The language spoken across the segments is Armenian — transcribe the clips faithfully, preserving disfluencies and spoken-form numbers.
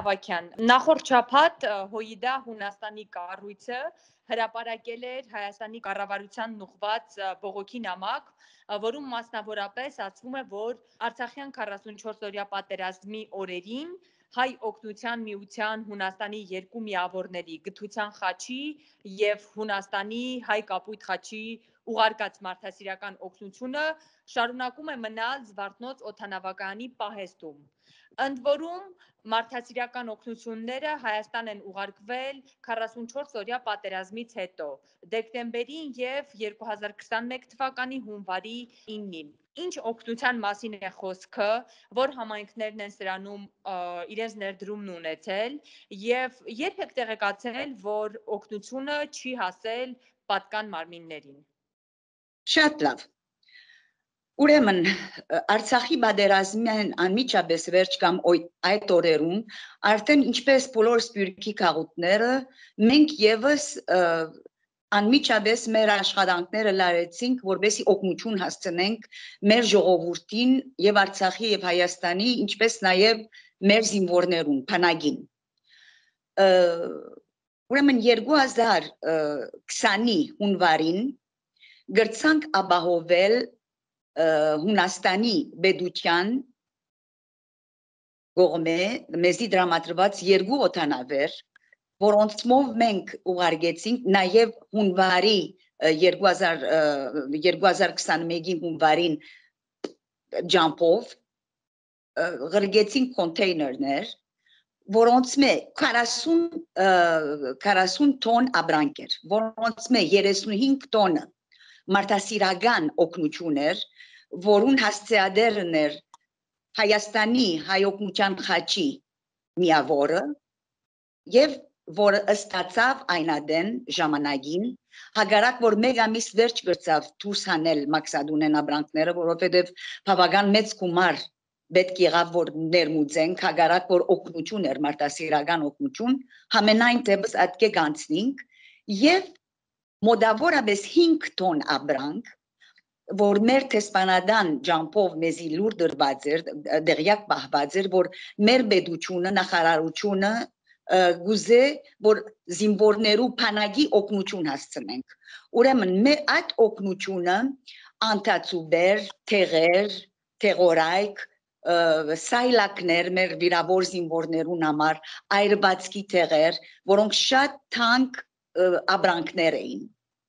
Ավագյան, նախորդ շաբաթ ՀՅԴ Հունաստանի կառույցը հրապարակել էր Հայաստանի կառավարությանն ուղղված բողոքի նամակ, որում մասնավորապես ասվում է, որ Արցախյան քառասունչորս-օրյա պատերազմի օրերին Հայ օգնության միության Հունաստանի երկու միավորների Գթության խաչի եւ Հունաստանի Հայ կապույտ խաչի ուղարկած մարդասիրական օգնությունը շարունակում է մնալ Զվարթնոց օդանավակայանի պահեստում։ Ընդ որում մարդասիրական օգնությունները Հայաստան են ուղարկվել քառասունչորս-օրյա պատերազմից հետո, դեկտեմբերին եւ երկու հազար քսաներկու թվականի հունվարի իննին։ Ինչ օգնության մասին է խոսքը, որ համայնքներն են սրանում իրենց ներդրումն ունեցել եւ երբ եք տեղեկացել, որ օգնությունը չի հասել պատկան մարմիններին։ Շատ լավ։ Ուրեմն Արցախի պատերազմին անմիջապես վերջ կամ այդ օրերում արդեն ինչպես բոլոր սպյուրքի քաղաքները մենք եւս անմիջապես մեր աշխատանքները լարեցինք, որպեսզի օգնություն հասցնենք մեր ժողովրդին եւ Արցախի եւ Հայաստանի, ինչպես նաեւ մեր զինվորներուն, բանակին։ Ուրեմն երկու հազար քսանի հունվարին գրցանք ապահովել Հունաստանի պետության կողմէ մեզի դրամատրված երկու օդանավեր, որոնցմով մենք ուղարկեցինք նաև հունվարի երկու հազար քսանմեկի հունվարին ջամփով ղրգեցինք կոնտեյներներ, որոնց մե քառասուն տոն ապրանք էր, որոնց մե երեսունհինգ տոնը մարդասիրական օգնություն էր, որուն հասցեադերն էր Հայաստանի Հայ օգնության խաչի միավորը եւ որը ստացավ այնադեն ժամանակին հագարակ որ մեկ ամիս վերջ գրծավ դուրս հանել մաքսադունեն ապրանքները, որովհետեւ բավական մեծ գումար պետք եղավ որ ներմուծենք, հագարակ որ օգնություն էր մարդասիրական օգնություն, համենայն դեպս ատկե գանցնինք եւ մոտավորապես հինգ տոն ապրանք, որ մեր տեսփանադան ջամփով մեզի լուր դրված էր, դեղյակ պահված էր, որ մեր պետությունը, նախարարությունը գուզե, որ զինվորներու բանակի օգնություն հասցնենք։ Ուրեմն մեր այդ օգնությունը անտացուբեր, թեղեր, թեղորայք, սայլակներ մեր վիրավոր զինվորներուն համար, այրվածքի թեղեր, որոնք շատ թանկ ապրանքներ էին։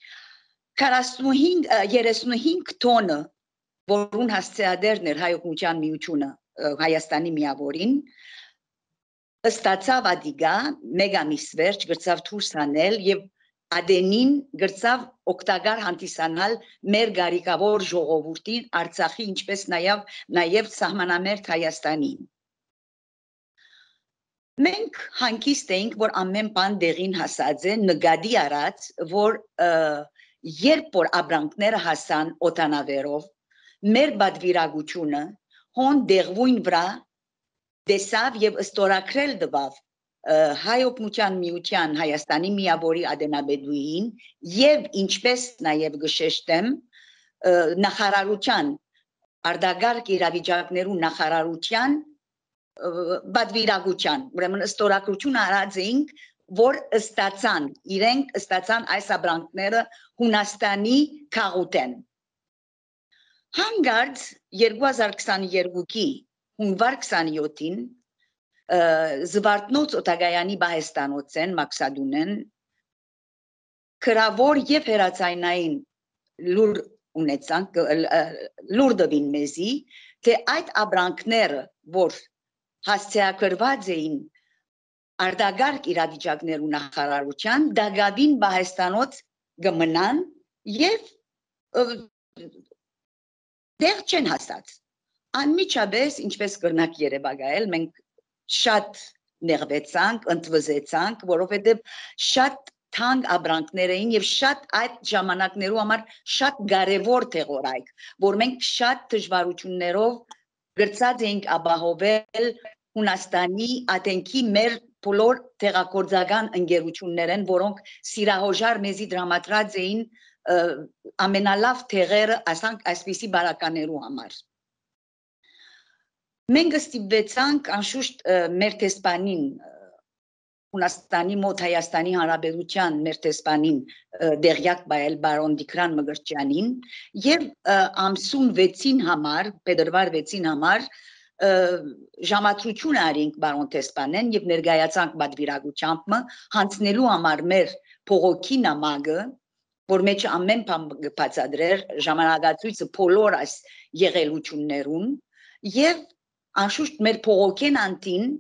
երեսունհինգ տոնը, որուն հասցեադերն էր Հայ օգնության միությունը Հայաստանի միավորին, ստացավ ադիգա մեկ ամիս վերջ գրծավ դուրս հանել եւ ադենին գրծավ օգտակար հանդիսանալ մեր գարիկավոր ժողովրդին Արցախի, ինչպես նաեւ նաեւ սահմանամերձ Հայաստանին։ Մենք հանգիստ էինք, որ ամեն բան դեղին հասած է, նկատի առած, որ երբ որ ապրանքները հասան օդանավերով, մեր պատվիրակությունը հոն դեղվույն վրա դեսավ եւ ստորագրել տվավ Հայ օգնության միության Հայաստանի միավորի ադենաբեդուին եւ ինչպես նաեւ գշեշտեմ նախարարության արտագաղթ իրավիճակներու նախարարության պատվիրակության, ուրեմն ստորագրություն արած էինք, որ ստացան, իրենք ստացան այս ապրանքները Հունաստանի քաղաքեն։ Հանգարց երկու հազար քսաներկուի հունվար քսանյոթին Զվարթնոց օդանավակայանի պահեստանոցեն մաքսադունեն քրավոր եւ հերացայնային լուր ունեցանք, լուր դվին մեզի, թե այդ ապրանքները, որ հասցեագրված էին արտագաղթ իրավիճակներու նախարարության, դագավին պահեստանոց գմնան եւ դեղ չեն հասած։ Անմիջապես, ինչպես կրնակ երևակայել, մենք շատ նեղվեցանք, ընթվզեցանք, որովհետեւ շատ թանկ ապրանքներ էին եւ շատ այդ ժամանակներու համար շատ կարեւոր թեղորայք, որ մենք շատ դժվարություններով գրծած էինք ապահովել Հունաստանի ատենքի մեր բոլոր տեղագործական ընկերություններ են, որոնք սիրահոժար մեզի դրամատրած էին ամենալավ թեղերը ասանք այսպիսի բարականերու համար։ Մենք ստիպվեցանք անշուշտ մեր տեսփանին Հունաստանի մոտ Հայաստանի Հանրապետության մեր տեսփանին դեղյակ բայել բարոն Դիկրան Մկրտչյանին եւ ամսուն վեցին համար, փետրվար վեցին համար ժամացություն արինք բարոն տեսփանեն եւ ներկայացանք պատվիրակությամբ հանձնելու համար մեր փողոքի նամակը, որ մեջ ամեն բան բացադրեր ժամանակացույցը բոլոր այս եղելություններուն եւ անշուշտ մեր փողոքեն անտին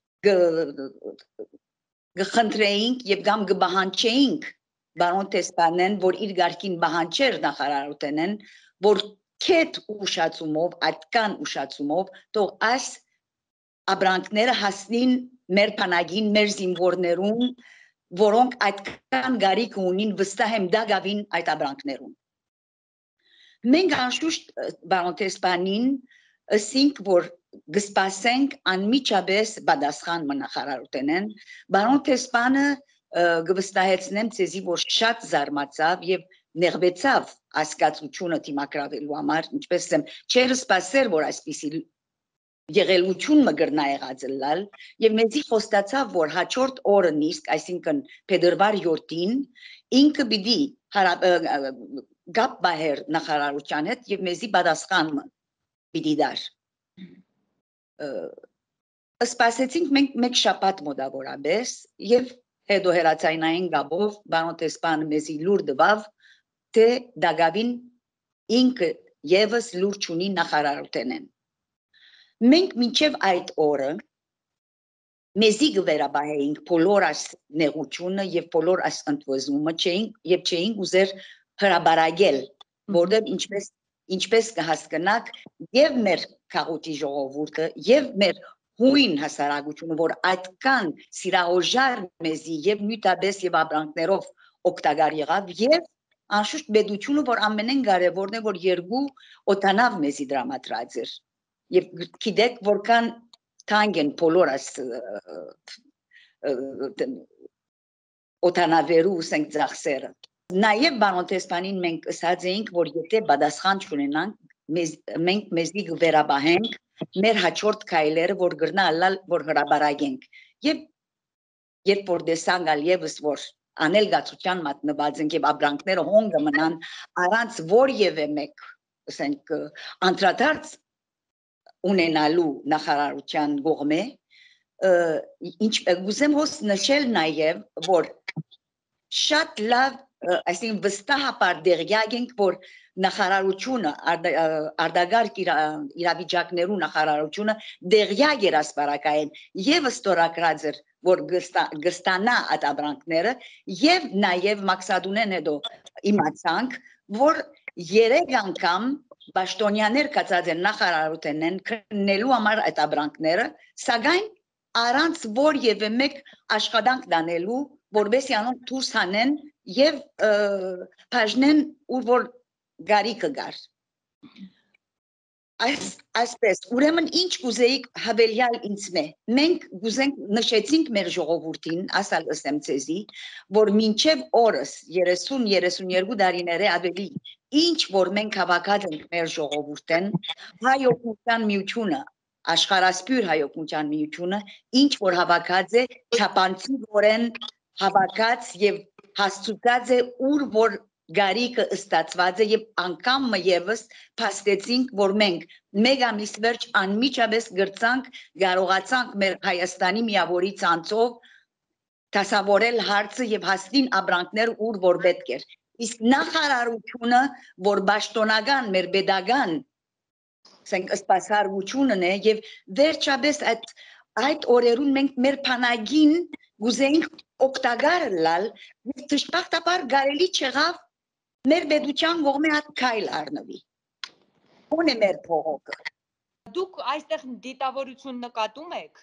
գխնդրեինք եւ կամ գբահանչեինք բարոն տեսփանեն, որ իր գարկին բահանչեր նախարարութենեն, որ քետ ուշացումով, այդքան ուշացումով, թող այս աբրանքները հասնին մեր բանակին, մեր զինվորներուն, որոնք այդքան գարիք ունին, վստահ եմ դա գավին այդ աբրանքներուն։ Մենք անշուշտ բարոն տեսփանին ասինք, որ գսպասենք անմիջապես պատասխան նախարարութենեն, բարոն տեսփանը գվստահեցնեմ ցեզի, որ շատ զարմացավ եւ նեղվեցավ ասկացությունը դիմակրավելու համար, ինչպես ասեմ, չէր սպասեր, որ այսպիսի եղելություն մգրնա եղած լալ եւ մեզի խոստացավ, որ հաջորդ օրը նիսկ, այսինքն փետրվար յոթին ինքը պիտի գապ բահեր նախարարության հետ եւ մեզի պատասխան պիտի դար։ Սպասեցինք մենք մեկ շաբաթ մոտավորապես եւ հետո հերացայնային գաբով բարոն տեսփանը մեզի լուր տվավ, թե դագավին ինքը եւս լուր չունի նախարարութենեն։ Մենք մինչև այդ օրը մեզի գվերաբահեինք բոլոր այս նեղությունը եւ բոլոր այս ընդվզումը չէինք եւ չէինք ուզեր հրաբարագել, որտեղ ինչպես ինչպես կհասկանաք եւ մեր քաղուտի ժողովուրդը եւ մեր հույն հասարակությունը, որ այդքան սիրահոժար մեզի եւ նյութաբես եւ աբրանքներով օգտակար եղավ եւ անշուշտ պետությունը, որ ամենեն կարևորն է, որ երկու օտանավ մեզի դրամատրած էր եւ գիտեք որքան թանկ են բոլոր այս օտանավերու ասենք ծախսերը։ Նաեւ բարոն տեսփանին մենք ասած էինք, որ եթե պատասխան չունենանք, մենք մեզի կվերաբահենք մեր հաջորդ քայլերը, որ գրնալալ, որ հրաբարագենք։ Եվ երբ որ դեսանք ալ եւս որ անելգացության մատնված ենք եւ աբրանքները հոնգը մնան առանց որևէ մեկ, ասենք, անդրադարձ ունենալու նախարարության կողմէ, ինչ գուզեմ հոս նշել նաեւ, որ շատ լավ այսինքն վստահաբար դերյակ ենք, որ նախարարությունը արտագաղթ իրավիճակներու նախարարությունը դերյակ էր ասպարակային եւ ստորագրած էր, որ գստանա այդ աբրանքները եւ նաեւ մաքսադունեն հետո իմացանք, որ երեք անգամ Պաշտոնյաներ կացած են նախարարութենեն քննելու համար այդ աբրանքները, սակայն առանց որևէ մեկ աշխատանք դանելու, որովհետեւ անոնք դուրս հանեն եւ բաժնեն ու որ գարիկը գար։ Այս այսպես ուրեմն ինչ կուզեիք հավելյալ ինձ մե մենք կուզենք նշեցինք մեր ժողովրդին, ասալ ասեմ ցեզի, որ մինչև օրս երեսուն երեսուներկու տարիները ավելի ինչ որ մենք հավաքած ենք մեր ժողովուրդեն, հայ օգնության միությունը, աշխարհասփյուր հայ օգնության միությունը, ինչ որ հավաքած է, թափանցիկորեն հավաքած եւ հասցուցած է ուր որ գարիկը ստացված է եւ անգամ եւս փաստեցինք, որ մենք մեկ ամիս վերջ անմիջապես գրծանք, կարողացանք մեր Հայաստանի միավորի ցանցով դասավորել հարցը եւ հասնին աբրանքներ ուր որ պետք էր։ Իսկ նախարարությունը, որ պաշտոնական մեր pedagogan, ասենք սպասարկությունն է եւ վերջապես այդ այդ օրերուն մենք մեր բանակին գուզեինք օգտակար լալ եւ դժբախտաբար կարելի չեղավ մեր պետության կողմէ հատ քայլ առնվի։ Ո՞ն է մեր փողոքը։ Դուք այստեղ դիտավորություն նկատում եք։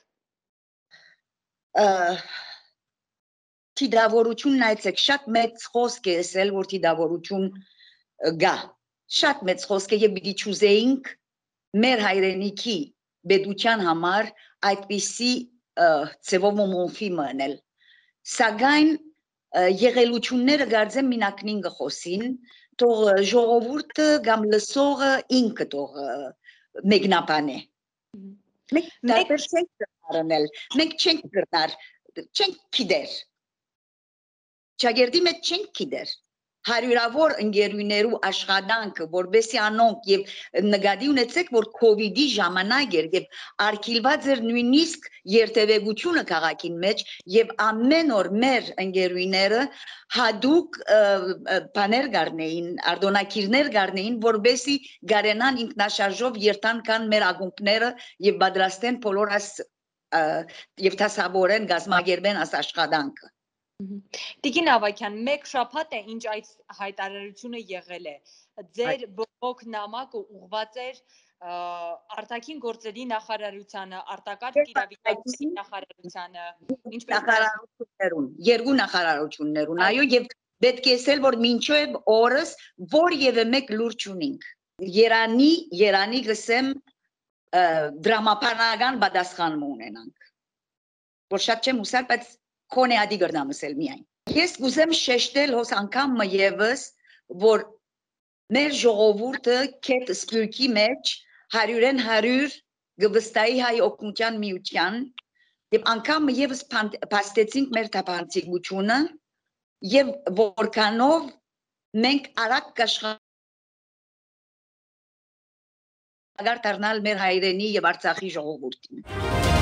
Դիտավորությունն այցեք շատ մեծ խոսք է ասել, որ դիտավորություն գա։ Շատ մեծ խոսք է եւ պիտի ճուզեինք մեր հայրենիքի պետության համար այդպիսի ծևով մոնֆի մնել։ Սակայն եղելությունները գարձեմ մինակնին գխոսին, թող ժողովուրդը կամ լսողը ինքը թող մեկնաբանե։ Մենք դարբեր չենք կրնել, մենք չենք կրնար, չենք գիտեր, ճագերդի մեջ չենք գիտեր, հարյուրավոր ընկերուներու աշխատանքը, որբեսի անոնք եւ նկատի ունեցեք, որ կոവിഡ്ի ժամանակ էր եւ արգելված էր նույնիսկ երթևեկությունը քաղաքին մեջ եւ ամեն օր մեր ընկերուները հadouk բաներ գարնեին, արտոնակիրներ գարնեին, որբեսի գարենան ինքնաշարժով երթան կան մեր ակումբները եւ պատրաստեն բոլորս եւ դասավորեն գազմագերբեն աս աշխատանքը։ Տիկին Ավագյան, մեկ շաբաթ է ինչ այդ հայտարարությունը եղել է։ Ձեր բողոք նամակը ուղղված էր արտաքին գործերի նախարարությանը, արտակարգ իրավիճակների նախարարությանը, ինչպես նախարարություններուն, երկու նախարարություններուն, այո, եւ պետք է ասել, որ մինչև օրս որևէ մեկ լուրջ ունենք։ Երանի, Երանի գսեմ դրամապանական պատասխան ունենանք։ Որ շատ չեմ ուսալ, բայց Քոնե ադի գրնամսել միայն։ Ես կուզեմ շեշտել հոս անգամ եւս, որ մեր ժողովուրդը կետ սպյուրքի մեջ հարյուրեն հարյուր գվստայի հայ օգնության միության եւ անգամ եւս փաստեցինք մեր տապանցիկությունը եւ որքանով մենք արագ կաշխատենք դառնալ մեր հայրենի եւ Արցախի ժողովրդին։